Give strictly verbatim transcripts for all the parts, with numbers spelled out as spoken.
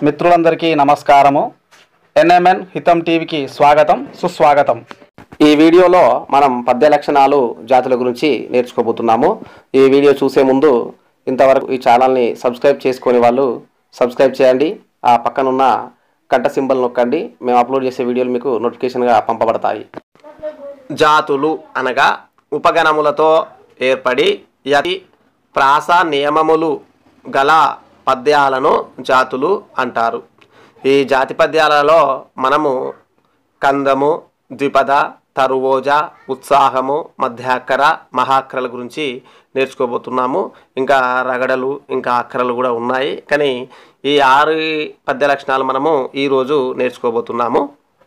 మిత్రులందరికీ నమస్కారము. ఎన్ఎంఎన్ హితం టీవీకి స్వాగతం, సుస్వాగతం. ఈ వీడియోలో మనం పద్య లక్షణాలు జాతుల గురించి నేర్చుకోబోతున్నాము. ఈ వీడియో చూసే ముందు ఇంతవరకు ఈ ఛానల్ని సబ్స్క్రైబ్ చేసుకునే వాళ్ళు సబ్స్క్రైబ్ చేయండి. ఆ పక్కనున్న గంట సింబల్ నొక్కండి. మేము అప్లోడ్ చేసే వీడియోలు మీకు నోటిఫికేషన్గా పంపబడతాయి. జాతులు అనగా ఉపగణములతో ఏర్పడి యతి ప్రాస నియమములు గల పద్యాలను జాతులు అంటారు. ఈ జాతి పద్యాలలో మనము కందము, ద్విపద, తరువోజ, ఉత్సాహము, మధ్యాక్కర, మహాక్కరల గురించి నేర్చుకోబోతున్నాము. ఇంకా రగడలు, ఇంకా అక్కరలు కూడా ఉన్నాయి. కానీ ఈ ఆరు పద్య లక్షణాలు మనము ఈరోజు నేర్చుకోబోతున్నాము.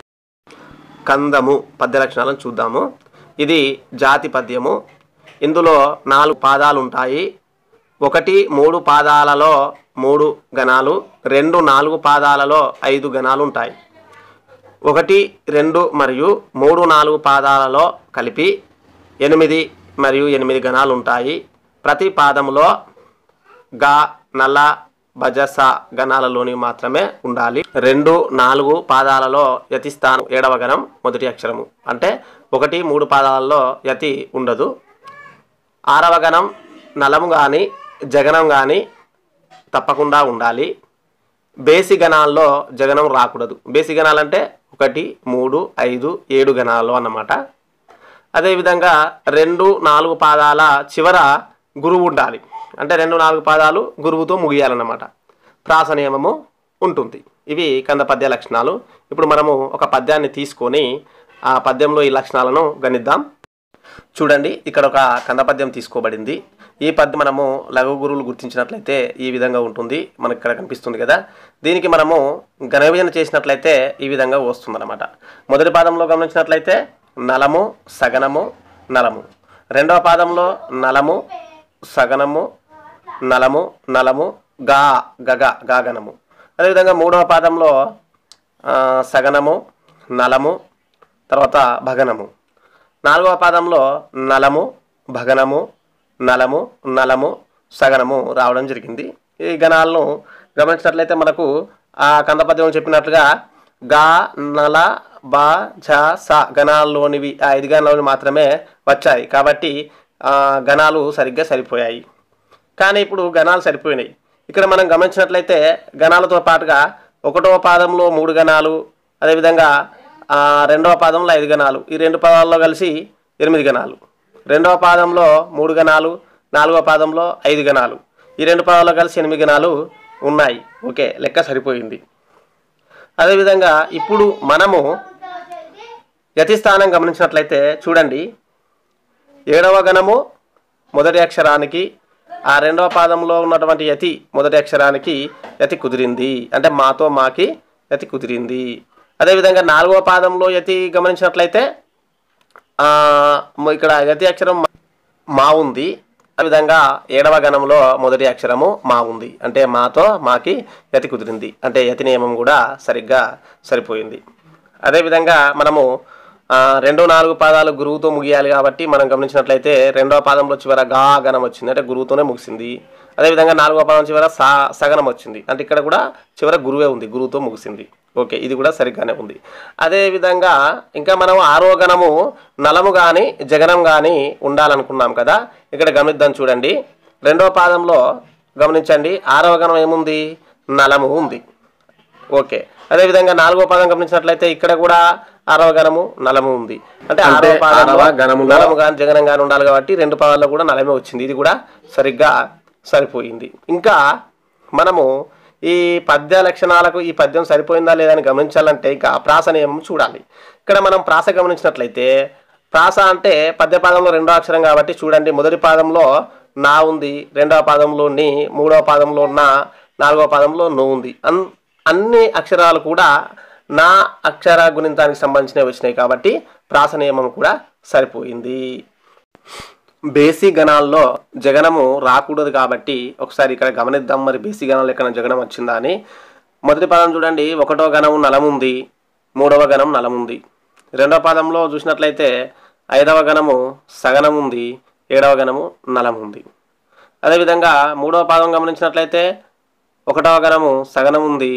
కందము పద్య లక్షణాలను చూద్దాము. ఇది జాతి పద్యము. ఇందులో నాలుగు పాదాలు ఉంటాయి. ఒకటి మూడు పాదాలలో మూడు గణాలు, రెండు నాలుగు పాదాలలో ఐదు గణాలు ఉంటాయి. ఒకటి రెండు మరియు మూడు నాలుగు పాదాలలో కలిపి ఎనిమిది మరియు ఎనిమిది గణాలు ఉంటాయి. ప్రతి పాదములో గా, నల, భజస గణాలలోని మాత్రమే ఉండాలి. రెండు నాలుగు పాదాలలో యతి స్థానం ఏడవ గణం మొదటి అక్షరము, అంటే ఒకటి మూడు పాదాలలో యతి ఉండదు. ఆరవ గణం నలము కానీ జగనం కానీ తప్పకుండా ఉండాలి. బేసి గణాల్లో జగనం రాకూడదు. బేసి గణాలంటే ఒకటి మూడు ఐదు ఏడు గణాలు అన్నమాట. అదేవిధంగా రెండు నాలుగు పాదాల చివర గురువు ఉండాలి. అంటే రెండు నాలుగు పాదాలు గురువుతో ముగియాలన్నమాట. ప్రాస నియమము ఉంటుంది. ఇవి కంద పద్య లక్షణాలు. ఇప్పుడు మనము ఒక పద్యాన్ని తీసుకొని ఆ పద్యంలో ఈ లక్షణాలను గణిద్దాం. చూడండి, ఇక్కడ ఒక కంద పద్యం తీసుకోబడింది. ఈ పద్యం మనము లఘు గురువులు గుర్తించినట్లయితే ఈ విధంగా ఉంటుంది. మనకి ఇక్కడ కనిపిస్తుంది కదా. దీనికి మనము ఘన విభజన చేసినట్లయితే ఈ విధంగా వస్తుందన్నమాట. మొదటి పాదంలో గమనించినట్లయితే నలము, సగనము, నలము. రెండవ పాదంలో నలము, సగనము, నలము, నలము, గా గగ గాగనము. అదేవిధంగా మూడవ పాదంలో సగనము, నలము, తర్వాత భగనము. నాలుగవ పాదంలో నలము, భగనము, నలము, నలము, సగనము రావడం జరిగింది. ఈ గణాలను గమనించినట్లయితే మనకు ఆ కందపద్యం చెప్పినట్లుగా గా, నల, బ, జ, స గణాల్లోనివి ఆ ఐదు గణాలు మాత్రమే వచ్చాయి. కాబట్టి గణాలు సరిగ్గా సరిపోయాయి. కానీ ఇప్పుడు గణాలు సరిపోయినాయి. ఇక్కడ మనం గమనించినట్లయితే గణాలతో పాటుగా ఒకటవ పాదంలో మూడు గణాలు, అదేవిధంగా రెండవ పాదంలో ఐదు గణాలు, ఈ రెండు పదాల్లో కలిసి ఎనిమిది గణాలు. రెండవ పాదంలో మూడు గణాలు, నాలుగవ పాదంలో ఐదు గణాలు, ఈ రెండు పదాల్లో కలిసి ఎనిమిది గణాలు ఉన్నాయి. ఓకే, లెక్క సరిపోయింది. అదేవిధంగా ఇప్పుడు మనము యతి స్థానం గమనించినట్లయితే చూడండి, ఏడవ గణము మొదటి అక్షరానికి, ఆ రెండవ పాదంలో ఉన్నటువంటి యతి మొదటి అక్షరానికి యతి కుదిరింది. అంటే మాతో మాకి యతి కుదిరింది. అదేవిధంగా నాలుగవ పాదంలో యతి గమనించినట్లయితే ఇక్కడ యతి అక్షరం మా ఉంది. అదేవిధంగా ఏడవ గణంలో మొదటి అక్షరము మా ఉంది. అంటే మాతో మాకి యతి కుదిరింది. అంటే యతి నియమం కూడా సరిగ్గా సరిపోయింది. అదేవిధంగా మనము రెండు నాలుగు పాదాలు గురువుతో ముగియాలి కాబట్టి మనం గమనించినట్లయితే రెండవ పాదంలో చివర గా గణం వచ్చింది, అంటే గురువుతోనే ముగిసింది. అదేవిధంగా నాలుగవ పాదం చివర సా సగనం వచ్చింది, అంటే ఇక్కడ కూడా చివర గురువే ఉంది, గురువుతో ముగిసింది. ఓకే, ఇది కూడా సరిగ్గానే ఉంది. అదేవిధంగా ఇంకా మనం ఆరో గణము నలము కానీ జగనం కానీ ఉండాలనుకున్నాం కదా. ఇక్కడ గమనిద్దాం. చూడండి, రెండవ పాదంలో గమనించండి, ఆరవ గణం ఏముంది? నలము ఉంది. ఓకే, అదేవిధంగా నాలుగో పాదం గమనించినట్లయితే ఇక్కడ కూడా ఆరవ గణము నలము ఉంది. అంటే ఆరవ పాదంలో నలము కానీ జగనం కానీ ఉండాలి కాబట్టి రెండు పాదాల్లో కూడా నలమే వచ్చింది. ఇది కూడా సరిగ్గా సరిపోయింది. ఇంకా మనము ఈ పద్య లక్షణాలకు ఈ పద్యం సరిపోయిందా లేదా అని గమనించాలంటే ఇంకా ప్రాస నియమం చూడాలి. ఇక్కడ మనం ప్రాస గమనించినట్లయితే ప్రాస అంటే పద్య పాదంలో రెండో అక్షరం కాబట్టి చూడండి, మొదటి పాదంలో నా ఉంది, రెండవ పాదంలో నీ, మూడవ పాదంలో నా, నాలుగవ పాదంలో ను ఉంది. అన్ అన్ని అక్షరాలు కూడా నా అక్షర గుణింతానికి సంబంధించినవి వచ్చినాయి కాబట్టి ప్రాస నియమం కూడా సరిపోయింది. బేసి గణాల్లో జగనము రాకూడదు కాబట్టి ఒకసారి ఇక్కడ గమనిద్దాం. మరి బేసి గణాల్లో ఎక్కడ జగనం వచ్చిందా అని. మొదటి పదం చూడండి, ఒకటో గణము నలముంది, మూడవ గణం నలముంది. రెండవ పాదంలో చూసినట్లయితే ఐదవ గణము సగనం ఉంది, ఏడవ గణము నలముంది. అదేవిధంగా మూడవ పాదం గమనించినట్లయితే ఒకటవ గణము సగనం ఉంది,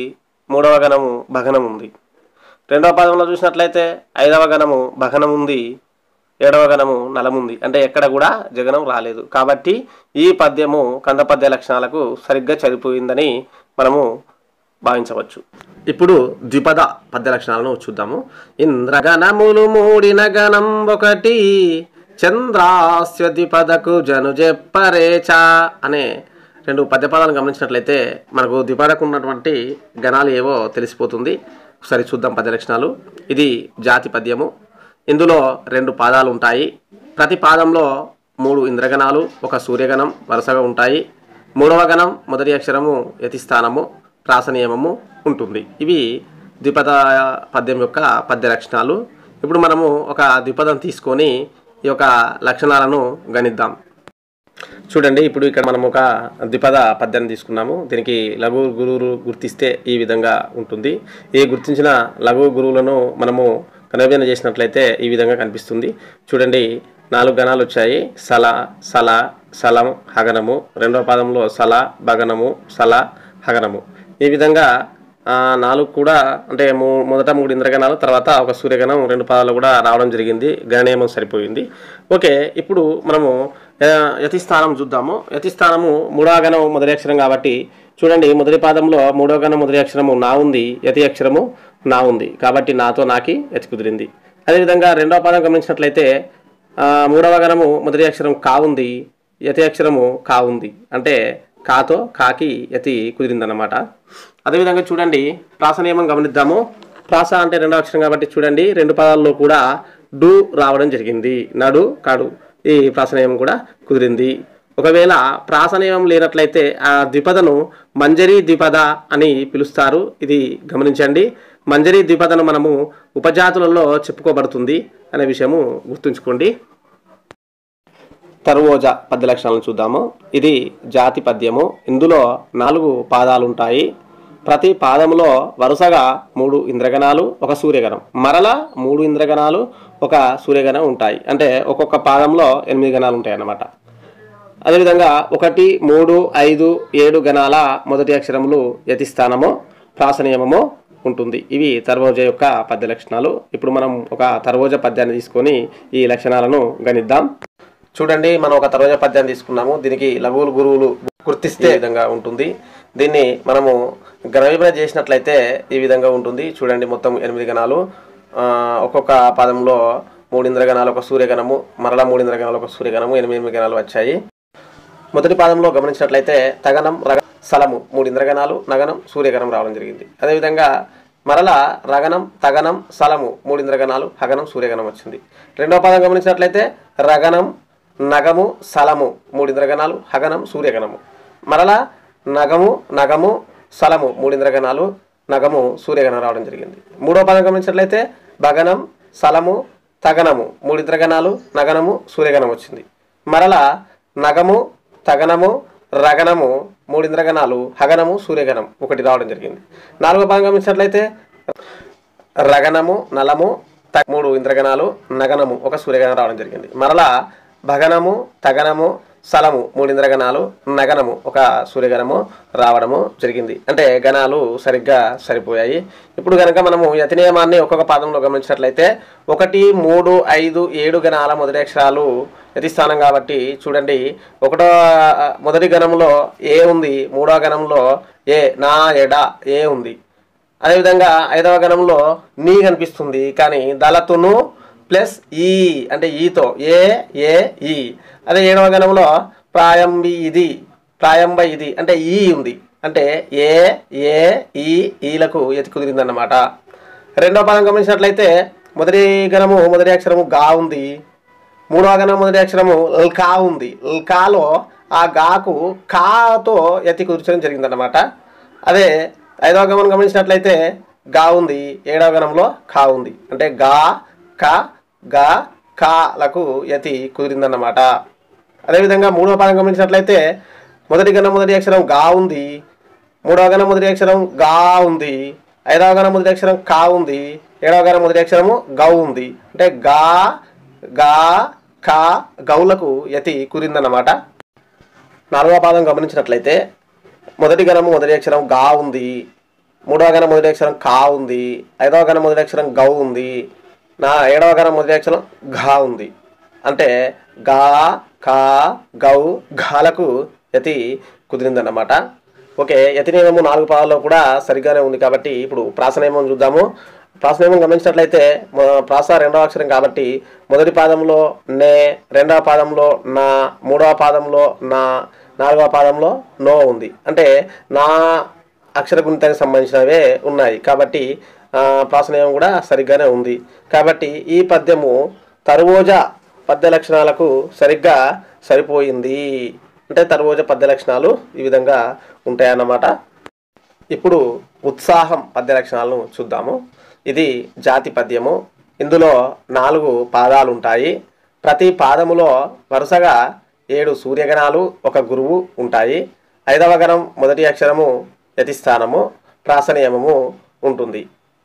మూడవ గణము భగనం ఉంది. రెండవ పాదంలో చూసినట్లయితే ఐదవ గణము భగనం ఉంది, ఏడవ గణము నలముంది. అంటే ఎక్కడ కూడా జగనం రాలేదు. కాబట్టి ఈ పద్యము కంద పద్య లక్షణాలకు సరిగ్గా సరిపోయిందని మనము భావించవచ్చు. ఇప్పుడు ద్విపద పద్య లక్షణాలను చూద్దాము. ఇంద్రగణములు మూడిన గణం ఒకటి, చంద్రాస్య ద్విపదకు జను చెప్పరేచ అనే రెండు పద్యపదాలను గమనించినట్లయితే మనకు ద్విపదకు ఉన్నటువంటి గణాలు ఏవో తెలిసిపోతుంది. ఒకసారి చూద్దాం పద్య లక్షణాలు. ఇది జాతి పద్యము. ఇందులో రెండు పాదాలు ఉంటాయి. ప్రతి పాదంలో మూడు ఇంద్రగణాలు, ఒక సూర్యగణం వరుసగా ఉంటాయి. మూడవ గణం మొదటి అక్షరము యతిస్థానము, ప్రాస నియమము ఉంటుంది. ఇవి ద్విపద పద్యం యొక్క పద్య లక్షణాలు. ఇప్పుడు మనము ఒక ద్విపదం తీసుకొని ఈ యొక్క లక్షణాలను గణిద్దాం. చూడండి, ఇప్పుడు ఇక్కడ మనం ఒక ద్విపద పద్యాన్ని తీసుకున్నాము. దీనికి లఘు గురువులు గుర్తిస్తే ఈ విధంగా ఉంటుంది. ఈ గుర్తించిన లఘు గురువులను మనము కనవిభజన చేసినట్లయితే ఈ విధంగా కనిపిస్తుంది. చూడండి, నాలుగు గణాలు వచ్చాయి. సల, సల, సలం, హగనము. రెండవ పాదంలో సల, భగనము, సల, హగనము. ఈ విధంగా నాలుగు కూడా అంటే మూ మొదట మూడు ఇంద్రగణాలు, తర్వాత ఒక సూర్యగణం రెండు పాదాలు కూడా రావడం జరిగింది. గణనియమం సరిపోయింది. ఓకే, ఇప్పుడు మనము యతిస్థానం చూద్దాము. యతిస్థానము మూడవ గణం మొదటి అక్షరం కాబట్టి చూడండి, మొదటి పాదంలో మూడవ గణం మొదటి అక్షరము నా ఉంది, యతి అక్షరము నా ఉంది. కాబట్టి నాతో నాకి యతి కుదిరింది. అదేవిధంగా రెండవ పాదం గమనించినట్లయితే మూడవ గణము మొదటి అక్షరం కా ఉంది, యతి అక్షరము కా ఉంది. అంటే కాతో కాకి యతి కుదిరిందన్నమాట. అదేవిధంగా చూడండి, ప్రాస నియమం గమనిద్దాము. ప్రాస అంటే రెండవ అక్షరం కాబట్టి చూడండి, రెండు పదాల్లో కూడా డు రావడం జరిగింది. నడు, కడు. ఈ ప్రాస నియమం కూడా కుదిరింది. ఒకవేళ ప్రాస నియమం లేనట్లయితే ఆ ద్విపదను మంజరి ద్విపద అని పిలుస్తారు. ఇది గమనించండి. మంజరి ద్విపదను మనము ఉపజాతులలో చెప్పుకోబడుతుంది అనే విషయము గుర్తుంచుకోండి. తర్వోజ పద్య లక్షణాలను చూద్దాము. ఇది జాతి పద్యము. ఇందులో నాలుగు పాదాలు ఉంటాయి. ప్రతి పాదములో వరుసగా మూడు ఇంద్రగణాలు, ఒక సూర్యగణం, మరల మూడు ఇంద్రగణాలు, ఒక సూర్యగణం ఉంటాయి. అంటే ఒక్కొక్క పాదంలో ఎనిమిది గణాలు ఉంటాయి అన్నమాట. అదేవిధంగా ఒకటి, మూడు, ఐదు, ఏడు గణాల మొదటి అక్షరములు యతిస్థానము, ప్రాస నియమము ఉంటుంది. ఇవి తర్వోజ యొక్క పద్య లక్షణాలు. ఇప్పుడు మనం ఒక తర్వోజ పద్యాన్ని తీసుకొని ఈ లక్షణాలను గణిద్దాం. చూడండి, మనం ఒక తర్వోజ పద్యాన్ని తీసుకున్నాము. దీనికి లఘువులు గురువులు గుర్తిస్తే ఈ విధంగా ఉంటుంది. దీన్ని మనము గణవిభజన చేసినట్లయితే ఈ విధంగా ఉంటుంది. చూడండి, మొత్తం ఎనిమిది గణాలు, ఒక్కొక్క పాదంలో మూడు ఇంద్రగణాలు, ఒక సూర్యగణము, మరలా మూడు ఇంద్రగణాలు, ఒక సూర్యగణము, ఎనిమిది ఎనిమిది గణాలు వచ్చాయి. మొదటి పాదంలో గమనించినట్లయితే తగనం, రగ, సలము మూడు ఇంద్రగణాలు, నగనం, సూర్యగణం రావడం జరిగింది. అదేవిధంగా మరల రగనం, తగనం, సలము మూడు ఇంద్రగణాలు, హగనం, సూర్యగణం వచ్చింది. రెండవ పాదం గమనించినట్లయితే రగనం, నగము, సలము మూడు ఇంద్రగణాలు, హగనం, సూర్యగణము. మరల నగము, నగము, సలము మూడు ఇంద్రగణాలు, నగము, సూర్యగణం రావడం జరిగింది. మూడవ పాదం గమనించినట్లయితే భగనం, సలము, తగనము మూడు ఇంద్రగణాలు, నగనము, సూర్యగణం వచ్చింది. మరల నగము, తగనము, రగనము మూడు ఇంద్రగణాలు, హగనము, సూర్యగణం ఒకటి రావడం జరిగింది. నాలుగో భాగం గమనించినట్లయితే రగనము, నలము, మూడు ఇంద్రగణాలు, నగనము, ఒక సూర్యగణం రావడం జరిగింది. మరలా భగనము, తగనము, సలము మూడు ఇంద్రగణాలు, నగనము, ఒక సూర్యగణము రావడము జరిగింది. అంటే గణాలు సరిగ్గా సరిపోయాయి. ఇప్పుడు కనుక మనము యతి నియమాన్ని ఒక్కొక్క పాదంలో గమనించినట్లయితే ఒకటి, మూడు, ఐదు, ఏడు గణాల మొదటి అక్షరాలు యతి స్థానం కాబట్టి చూడండి, ఒకటో మొదటి గణంలో ఏ ఉంది, మూడవ గణంలో ఏ, నా, ఎడ, ఏ ఉంది. అదేవిధంగా ఐదవ గణంలో నీ కనిపిస్తుంది, కానీ దళతును ప్లస్ ఈ అంటే ఈతో ఏ, ఏ, ఈ. అదే ఏడవ గణంలో ప్రాయంబి ఇది, ప్రాయంబ ఇది అంటే ఈ ఉంది. అంటే ఏ, ఏ, ఈ, ఈలకు యతి కుదిరిందన్నమాట. రెండవ పదం గమనించినట్లయితే మొదటి గణము మొదటి అక్షరము గా ఉంది, మూడవ గణం మొదటి అక్షరము ల్కా ఉంది. ల్కాలో ఆ గాకు కాతో యతి కుదిర్చడం జరిగిందన్నమాట. అదే ఐదవ గణం గమనించినట్లయితే గా ఉంది, ఏడవ గణంలో ఖా ఉంది. అంటే గా, క, గా, కాలకు యతి కుదిరిందన్నమాట. అదేవిధంగా మూడవ పాదం గమనించినట్లయితే మొదటి గణం మొదటి అక్షరం గా ఉంది, మూడవ గణం మొదటి అక్షరం గా ఉంది, ఐదవ గణం మొదటి అక్షరం కా ఉంది, ఏడవ గణం మొదటి అక్షరము గౌ ఉంది. అంటే గా, గా, కా, గౌలకు యతి కుదిరిందన్నమాట. నాలుగవ పాదం గమనించినట్లయితే మొదటి గణము మొదటి అక్షరం గా ఉంది, మూడవ గణం మొదటి అక్షరం కా ఉంది, ఐదవ గణం మొదటి అక్షరం గౌ ఉంది, నా ఏడవ గణం మొదటి అక్షరం ఘా ఉంది. అంటే గా కా గౌ ఘాలకు యతి కుదిరిందన్నమాట. ఓకే, యతి నియమము నాలుగు పాదాల్లో కూడా సరిగ్గానే ఉంది కాబట్టి ఇప్పుడు ప్రాస నియమం చూద్దాము. ప్రాస నియమం గమనించినట్లయితే ప్రాస రెండవ అక్షరం కాబట్టి మొదటి పాదంలో నే, రెండవ పాదంలో నా, మూడవ పాదంలో నా, నాలుగవ పాదంలో నో ఉంది. అంటే నా అక్షర గుణితానికి సంబంధించినవే ఉన్నాయి కాబట్టి ప్రాస నియమం కూడా సరిగ్గానే ఉంది. కాబట్టి ఈ పద్యము తర్వోజ పద్య లక్షణాలకు సరిగ్గా సరిపోయింది. అంటే తర్వోజ పద్య లక్షణాలు ఈ విధంగా ఉంటాయన్నమాట. ఇప్పుడు ఉత్సాహం పద్య లక్షణాలను చూద్దాము. ఇది జాతి పద్యము. ఇందులో నాలుగు పాదాలు ఉంటాయి. ప్రతి పాదములో వరుసగా ఏడు సూర్యగణాలు, ఒక గురువు ఉంటాయి. ఐదవ గణం మొదటి అక్షరము యతిస్థానము, ప్రాస నియమము ఉంటుంది.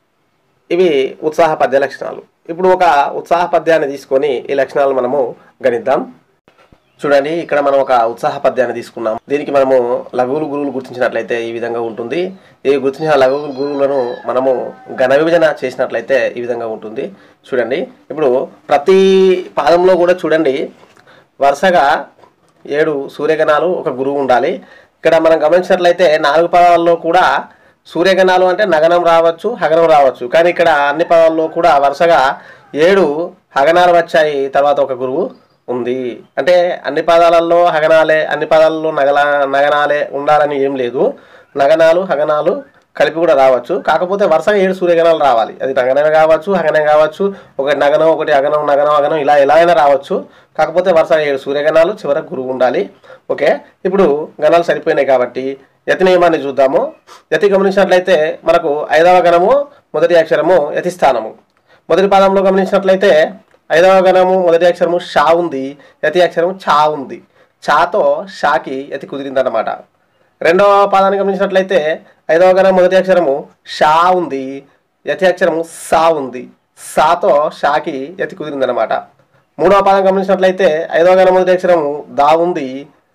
ఇవి ఉత్సాహ పద్య లక్షణాలు. ఇప్పుడు ఒక ఉత్సాహ పద్యాన్ని తీసుకొని ఈ లక్షణాలు మనము గణిద్దాం. చూడండి, ఇక్కడ మనం ఒక ఉత్సాహ పద్యాన్ని తీసుకున్నాం. దీనికి మనము లఘువులు గురువులు గుర్తించినట్లయితే ఈ విధంగా ఉంటుంది. ఈ గుర్తించిన లఘువులు గురువులను మనము ఘన విభజన చేసినట్లయితే ఈ విధంగా ఉంటుంది. చూడండి, ఇప్పుడు ప్రతి పాదంలో కూడా చూడండి వరుసగా ఏడు సూర్యగణాలు, ఒక గురువు ఉండాలి. ఇక్కడ మనం గమనించినట్లయితే నాలుగు పదాల్లో కూడా సూర్యగణాలు అంటే నగనం రావచ్చు, హగనం రావచ్చు. కానీ ఇక్కడ అన్ని పదాల్లో కూడా వరుసగా ఏడు హగనాలు వచ్చాయి, తర్వాత ఒక గురువు ఉంది. అంటే అన్ని పదాలలో హగనాలే, అన్ని పదాలలో నగల నగనాలే ఉండాలని ఏం లేదు. నగనాలు హగనాలు కలిపి కూడా రావచ్చు. కాకపోతే వరుసగా ఏడు సూర్యగణాలు రావాలి. అది నగనమే కావచ్చు, హగనం కావచ్చు, ఒకటి నగనం ఒకటి అగనం నగనం అగనం ఇలా ఎలా అయినా రావచ్చు. కాకపోతే వరుసగా ఏడు సూర్యగణాలు, చివరకు గురువు ఉండాలి. ఓకే, ఇప్పుడు గణాలు సరిపోయినాయి కాబట్టి యతి నియమాన్ని చూద్దాము. యతి గమనించినట్లయితే మనకు ఐదవ గణము మొదటి అక్షరము యతిస్థానము. మొదటి పాదంలో గమనించినట్లయితే ఐదవ గణము మొదటి అక్షరము షా ఉంది, యతి అక్షరము చా ఉంది. చాతో షాకి యతి కుదిరిందన్నమాట. రెండవ పాదాన్ని గమనించినట్లయితే ఐదవ గణం మొదటి అక్షరము షా ఉంది, యతి అక్షరము సా ఉంది. సాతో షాకి యతి కుదిరిందన్నమాట. మూడవ పాదం గమనించినట్లయితే ఐదవ గణం మొదటి అక్షరము దా ఉంది,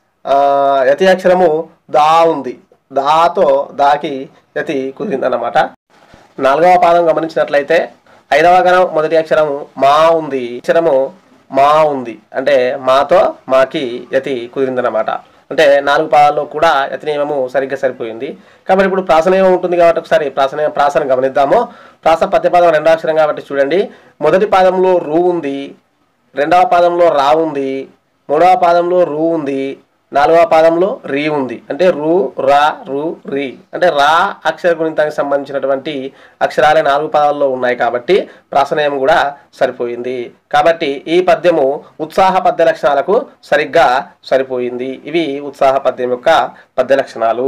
యతి అక్షరము దా ఉంది. దాతో దాకి యతి కుదిరిందన్నమాట. నాలుగవ పాదం గమనించినట్లయితే ఐదవ గణం మొదటి అక్షరము మా ఉంది, అక్షరము మా ఉంది. అంటే మాతో మాకి యతి కుదిరిందన్నమాట. అంటే నాలుగు పాదాల్లో కూడా యతి నియమము సరిగ్గా సరిపోయింది. కాబట్టి ఇప్పుడు ప్రాస నియమం ఉంటుంది కాబట్టి ఒకసారి ప్రాస నియమం ప్రాసను గమనిద్దాము. ప్రాస పద్యపాదం రెండవ అక్షరం కాబట్టి చూడండి, మొదటి పాదంలో రూ ఉంది, రెండవ పాదంలో రా ఉంది, మూడవ పాదంలో రూ ఉంది, నాలుగవ పాదంలో రీ ఉంది. అంటే రు రా రు రీ అంటే రా అక్షర గుణితానికి సంబంధించినటువంటి అక్షరాలే నాలుగు పదాల్లో ఉన్నాయి కాబట్టి ప్రాసనయం కూడా సరిపోయింది. కాబట్టి ఈ పద్యము ఉత్సాహ పద్య లక్షణాలకు సరిగ్గా సరిపోయింది. ఇవి ఉత్సాహ పద్యం యొక్క పద్య లక్షణాలు.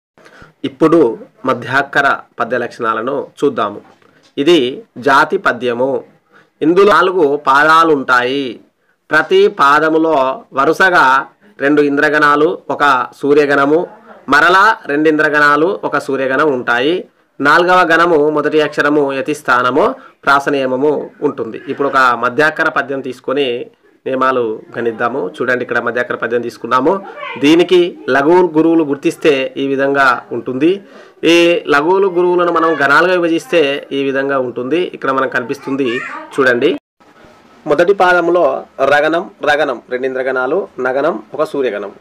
ఇప్పుడు మధ్యాక్కర పద్య లక్షణాలను చూద్దాము. ఇది జాతి పద్యము. ఇందులో నాలుగు పాదాలు ఉంటాయి. ప్రతి పాదములో వరుసగా రెండు ఇంద్రగణాలు, ఒక సూర్యగణము, మరలా రెండు ఇంద్రగణాలు, ఒక సూర్యగణం ఉంటాయి. నాలుగవ గణము మొదటి అక్షరము యతిస్థానము, ప్రాస నియమము ఉంటుంది. ఇప్పుడు ఒక మధ్యాక్కర పద్యం తీసుకొని నియమాలు గణిద్దాము. చూడండి, ఇక్కడ మధ్యాక్కర పద్యం తీసుకున్నాము. దీనికి లఘువులు గురువులు గుర్తిస్తే ఈ విధంగా ఉంటుంది. ఈ లఘువులు గురువులను మనం గణాలుగా విభజిస్తే ఈ విధంగా ఉంటుంది. ఇక్కడ మనకు కనిపిస్తుంది చూడండి. మొదటి పాదంలో రగనం రగనం రెండింద్రగణాలు, నగనం ఒక సూర్యగణం.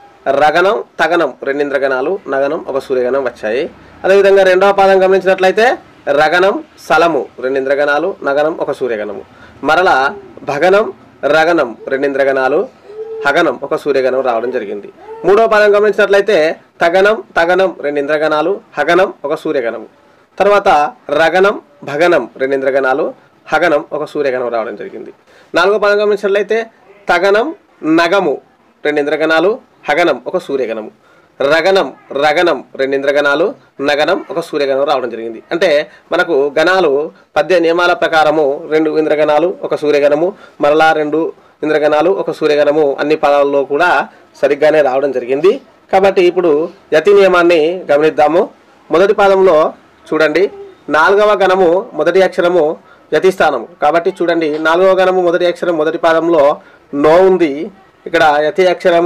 రగనం తగనం రెండింద్రగణాలు, నగనం ఒక సూర్యగణం వచ్చాయి. అదేవిధంగా రెండవ పాదం గమనించినట్లయితే రగనం సలము రెండింద్రగణాలు, నగనం ఒక సూర్యగణము. మరలా భగనం రగనం రెండింద్రగణాలు, హగనం ఒక సూర్యగణం రావడం జరిగింది. మూడవ పాదం గమనించినట్లయితే తగనం తగనం రెండింద్రగణాలు, హగనం ఒక సూర్యగణము. తర్వాత రగనం భగనం రెండింద్రగణాలు, హగనం ఒక సూర్యగణం రావడం జరిగింది. నాలుగో పదం గమనించినట్లయితే తగనం నగము రెండింద్రగణాలు, హగనం ఒక సూర్యగణము. రగనం రగనం రెండింద్రగణాలు, నగనం ఒక సూర్యగణం రావడం జరిగింది. అంటే మనకు గణాలు పద్య నియమాల ప్రకారము రెండు ఇంద్రగణాలు, ఒక సూర్యగణము, మరలా రెండు ఇంద్రగణాలు, ఒక సూర్యగణము అన్ని పదాల్లో కూడా సరిగ్గానే రావడం జరిగింది. కాబట్టి ఇప్పుడు యతి నియమాన్ని గమనిద్దాము. మొదటి పాదంలో చూడండి, నాలుగవ గణము మొదటి అక్షరము యతిస్థానము కాబట్టి చూడండి, నాలుగవ గణము మొదటి అక్షరం మొదటి పాదంలో నో ఉంది. ఇక్కడ యతి అక్షరము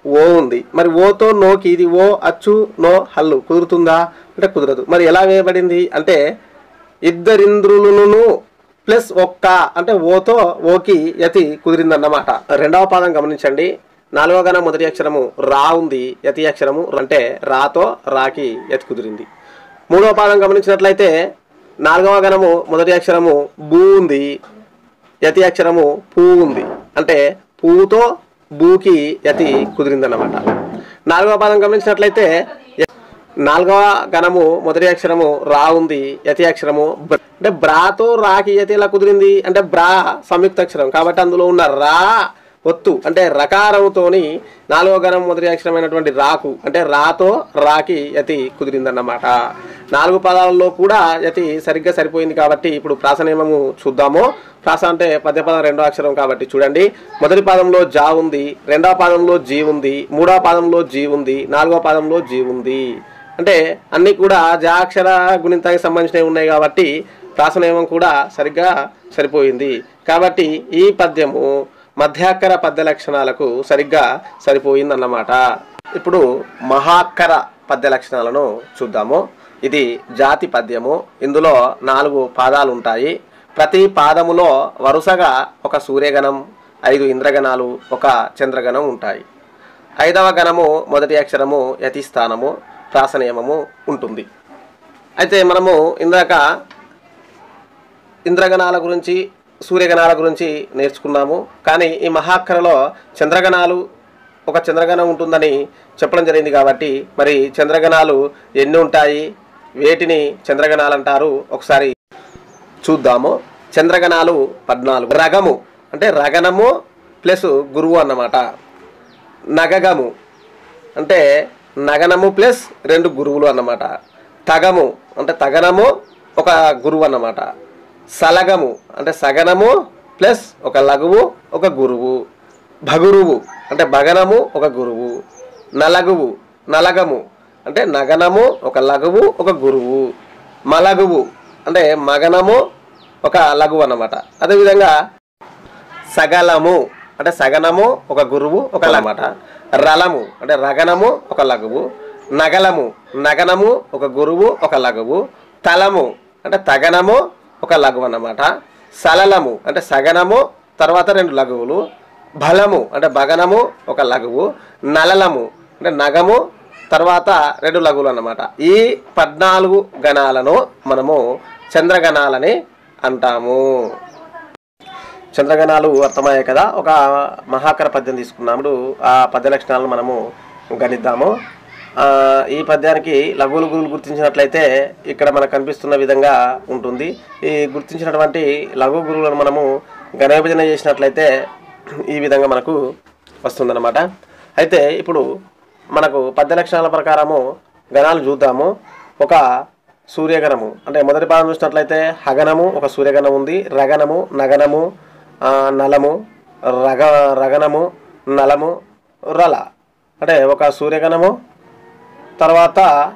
ఓ ఉంది. మరి ఓతో నోకి ఇది ఓ అచ్చు నో హల్లు కుదురుతుందా అంటే కుదరదు. మరి ఎలా వేయబడింది అంటే ఇద్దరింద్రులను ప్లస్ ఒక్క అంటే ఓతో ఓకి యతి కుదిరిందన్నమాట. రెండవ పాదం గమనించండి. నాలుగవ గణం మొదటి అక్షరము రా ఉంది, యతి అక్షరము అంటే రాతో రాకి యతి కుదిరింది. మూడవ పాదం గమనించినట్లయితే నాలుగవ గణము మొదటి అక్షరము బూ ఉంది, యతి అక్షరము పూ ఉంది అంటే పూతో బూకి యతి కుదిరిందన్నమాట. నాలుగవ పాదం గమనించినట్లయితే నాలుగవ గణము మొదటి అక్షరము రా ఉంది, యతి అక్షరము అంటే బ్రాతో రాకి యతి ఎలా కుదిరింది అంటే బ్రా సంయుక్త అక్షరం కాబట్టి అందులో ఉన్న రా ఒత్తు అంటే రకారంతోని నాలుగో గణం మొదటి అక్షరమైనటువంటి రాకు అంటే రాతో రాకి యతి కుదిరిందన్నమాట. నాలుగు పదాలలో కూడా యతి సరిగ్గా సరిపోయింది కాబట్టి ఇప్పుడు ప్రాస నియమము చూద్దాము. ప్రాస అంటే పద్యపదం రెండో అక్షరం కాబట్టి చూడండి. మొదటి పాదంలో జా ఉంది, రెండవ పాదంలో జీ ఉంది, మూడవ పాదంలో జీ ఉంది, నాలుగవ పాదంలో జీ ఉంది. అంటే అన్నీ కూడా జా అక్షర గుణింతానికి సంబంధించినవి ఉన్నాయి కాబట్టి ప్రాస నియమం కూడా సరిగ్గా సరిపోయింది. కాబట్టి ఈ పద్యము మధ్యాక్కర పద్య లక్షణాలకు సరిగ్గా సరిపోయిందన్నమాట. ఇప్పుడు మహాక్కర పద్య లక్షణాలను చూద్దాము. ఇది జాతి పద్యము. ఇందులో నాలుగు పాదాలు ఉంటాయి. ప్రతి పాదములో వరుసగా ఒక సూర్యగణం, ఐదు ఇంద్రగణాలు, ఒక చంద్రగణం ఉంటాయి. ఐదవ గణము మొదటి అక్షరము యతి స్థానము, ప్రాస నియమము ఉంటుంది. అయితే మనము ఇందాక ఇంద్రగణాల గురించి సూర్యగణాల గురించి నేర్చుకున్నాము. కానీ ఈ మహాక్కరలో చంద్రగణాలు ఒక చంద్రగణం ఉంటుందని చెప్పడం జరిగింది కాబట్టి మరి చంద్రగణాలు ఎన్ని ఉంటాయి, వేటిని చంద్రగణాలు అంటారు ఒకసారి చూద్దాము. చంద్రగణాలు పద్నాలుగు. రగము అంటే రగనము ప్లస్ గురువు అన్నమాట. నగగము అంటే నగనము ప్లస్ రెండు గురువులు అన్నమాట. తగము అంటే తగనము ఒక గురువు అన్నమాట. సలగము అంటే సగనము ప్లస్ ఒక లఘువు ఒక గురువు. భగురువు అంటే భగనము ఒక గురువు. నలగువు నలగము అంటే నగనము ఒక లఘువు ఒక గురువు. మలగువు అంటే మగనము ఒక లఘువు అన్నమాట. అదేవిధంగా సగలము అంటే సగనము ఒక గురువు ఒక అన్నమాట. రలము అంటే రగనము ఒక లఘువు. నగలము నగనము ఒక గురువు ఒక లఘువు. తలము అంటే తగనము ఒక లఘువు అన్నమాట. సలలము అంటే సగనము తర్వాత రెండు లఘువులు. బలము అంటే బగనము ఒక లఘువు. నలలము అంటే నగము తర్వాత రెండు లఘువులు అన్నమాట. ఈ పద్నాలుగు గణాలను మనము చంద్రగణాలని అంటాము. చంద్రగణాలు అర్థమయ్యాయి కదా. ఒక మహాకర పద్యం తీసుకున్నప్పుడు ఆ పద్య లక్షణాలను మనము గణిద్దాము. ఈ పద్యానికి లఘువులు గురువులు గుర్తించినట్లయితే ఇక్కడ మనకు కనిపిస్తున్న విధంగా ఉంటుంది. ఈ గుర్తించినటువంటి లఘు గురువులను మనము గణ విభజన చేసినట్లయితే ఈ విధంగా మనకు వస్తుందన్నమాట. అయితే ఇప్పుడు మనకు పద్య లక్షణాల ప్రకారము గణాలు చూద్దాము. ఒక సూర్యగణము అంటే మొదటి పాదం చూసినట్లయితే హగనము ఒక సూర్యగణం ఉంది. రగనము నగనము నలము రగ రగనము నలము రల అంటే ఒక సూర్యగణము, తర్వాత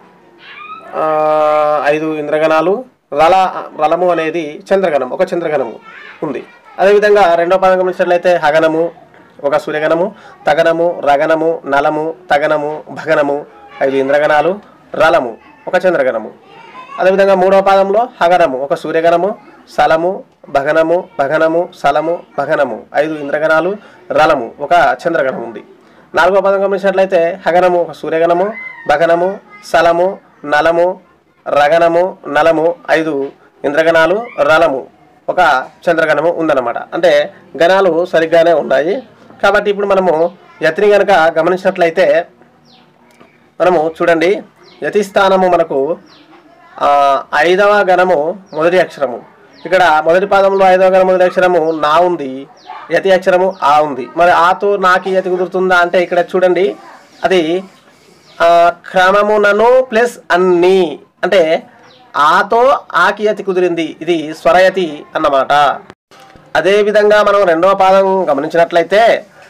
ఐదు ఇంద్రగణాలు, రల రలము అనేది చంద్రగణం ఒక చంద్రగణము ఉంది. అదేవిధంగా రెండో పాదం గమనించినట్లయితే హగనము ఒక సూర్యగణము, తగనము రగనము నలము తగనము భగనము ఐదు ఇంద్రగణాలు, రలము ఒక చంద్రగణము. అదేవిధంగా మూడవ పాదంలో హగనము ఒక సూర్యగణము, సలము భగనము భగనము సలము భగనము ఐదు ఇంద్రగణాలు, రలము ఒక చంద్రగణం ఉంది. నాలుగవ పదం గమనించినట్లయితే హగనము ఒక సూర్యగణము, భగనము సలము నలము రగనము నలము ఐదు ఇంద్రగణాలు, రలము ఒక చంద్రగణము ఉందన్నమాట. అంటే గణాలు సరిగ్గానే ఉన్నాయి. కాబట్టి ఇప్పుడు మనము యతిని కనుక గమనించినట్లయితే మనము చూడండి, యతి స్థానము మనకు ఐదవ గణము మొదటి అక్షరము. ఇక్కడ మొదటి పాదంలో ఐదవ గణం మొదటి అక్షరము నా ఉంది, యతి అక్షరము ఆ ఉంది. మరి ఆతో నాకి యతి కుదురుతుందా అంటే ఇక్కడ చూడండి, అది క్రమమునను ప్లస్ అన్ని అంటే ఆతో ఆకి యతి కుదిరింది, ఇది స్వరయతి అన్నమాట. అదేవిధంగా మనం రెండవ పాదం గమనించినట్లయితే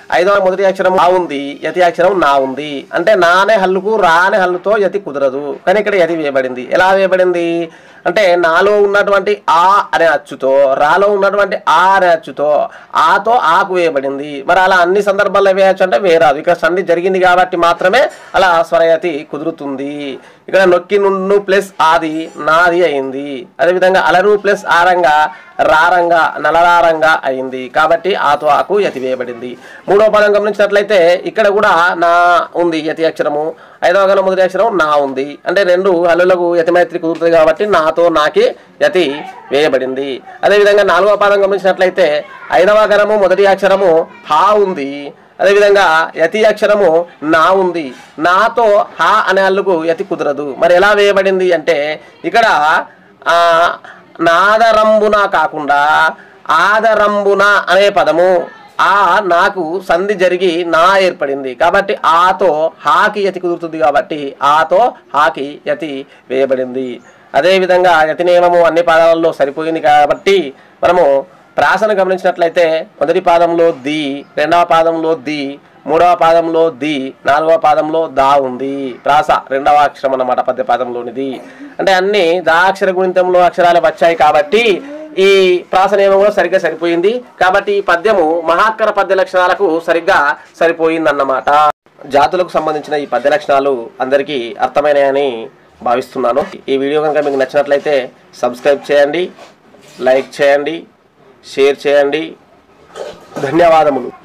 ఐదవ మొదటి అక్షరం ఆ ఉంది, యతి అక్షరం నా ఉంది. అంటే నా అనే హల్లుకు రా అనే హల్లుతో యతి కుదరదు, కానీ ఇక్కడ యతి వేయబడింది. ఎలా వేయబడింది అంటే నాలో ఉన్నటువంటి ఆ అనే అచ్చుతో, రాలో ఉన్నటువంటి ఆ అనే అచ్చుతో, ఆతో ఆకు వేయబడింది. మరి అలా అన్ని సందర్భాల్లో వేయచ్చు అంటే వేరాదు. ఇక్కడ సంధి జరిగింది కాబట్టి మాత్రమే అలా స్వరయతి కుదురుతుంది. ఇక్కడ నొక్కి నుండు ప్లస్ ఆది నాది అయింది. అదేవిధంగా అలరు ప్లస్ ఆరంగా రారంగా నలరారంగా అయింది. కాబట్టి ఆతో ఆకు యతి వేయబడింది. మూడవ పదం గమనించినట్లయితే ఇక్కడ కూడా నా ఉంది యతి అక్షరము, ఐదవ గణం మొదటి అక్షరం నా ఉంది. అంటే రెండు హల్లులకు యతి మైత్రి కుదురుతుంది కాబట్టి నాతో నాకి యతి వేయబడింది. అదేవిధంగా నాలుగవ పాదం గమనించినట్లయితే ఐదవ గణము మొదటి అక్షరము హా ఉంది. అదేవిధంగా యతి అక్షరము నా ఉంది. నాతో హా అనే హల్లుకు యతి కుదరదు. మరి ఎలా వేయబడింది అంటే ఇక్కడ ఆ నాదరంబున కాకుండా ఆదరంబున అనే పదము ఆ నాకు సంధి జరిగి నా ఏర్పడింది కాబట్టి ఆతో హాకి యతి కుదురుతుంది కాబట్టి ఆతో హాకి యతి వేయబడింది. అదేవిధంగా యతి నియమము అన్ని పాదాలలో సరిపోయింది కాబట్టి మనము ప్రాసను గమనించినట్లయితే మొదటి పాదంలో ది, రెండవ పాదంలో ది, మూడవ పాదంలో ది, నాలుగవ పాదంలో దా ఉంది. ప్రాస రెండవ అక్షరం అన్నమాట పద్య పాదంలోనిది. అంటే అన్ని దా అక్షర గుణితంలో అక్షరాలు వచ్చాయి కాబట్టి ఈ ప్రాస నియమం కూడా సరిగ్గా సరిపోయింది. కాబట్టి ఈ పద్యము మహాక్కర పద్య లక్షణాలకు సరిగ్గా సరిపోయిందన్నమాట. జాతులకు సంబంధించిన ఈ పద్య లక్షణాలు అందరికీ అర్థమైనాయని భావిస్తున్నాను. ఈ వీడియో కనుక మీకు నచ్చినట్లయితే సబ్స్క్రైబ్ చేయండి, లైక్ చేయండి, షేర్ చేయండి. ధన్యవాదములు.